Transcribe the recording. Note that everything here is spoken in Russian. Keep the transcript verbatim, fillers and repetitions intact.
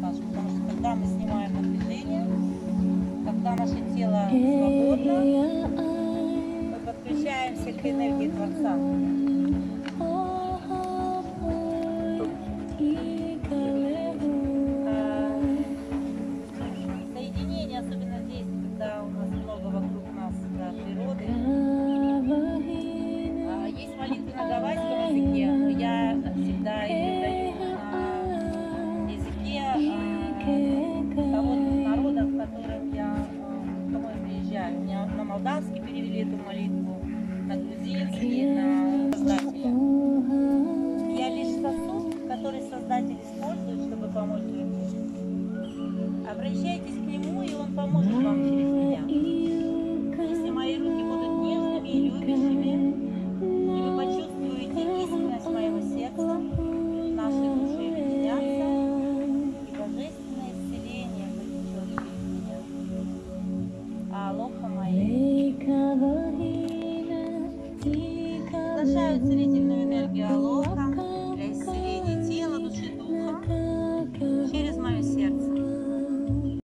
массаж, потому что когда мы снимаем напряжение, когда наше тело свободно, мы подключаемся к энергии Творца. Соединение особенно здесь, когда у нас много вокруг нас да, природы. Есть молитвы на гавайском языке, но я всегда их даю на языке того народа, в котором я, в кому я приезжаю. У меня на молдавский перевели эту молитву, на грузинский, на Создателя. Я лишь сосуд, который Создатель использует, чтобы помочь людям. Обращайтесь к Нему, и Он поможет вам через меня. Если мои руки будут нежными и любящими, и вы почувствуете искренность моего сердца, наши души объединятся, и божественное исцеление потечет через меня. Алоха моя. Приглашаю целительную энергию Алоха.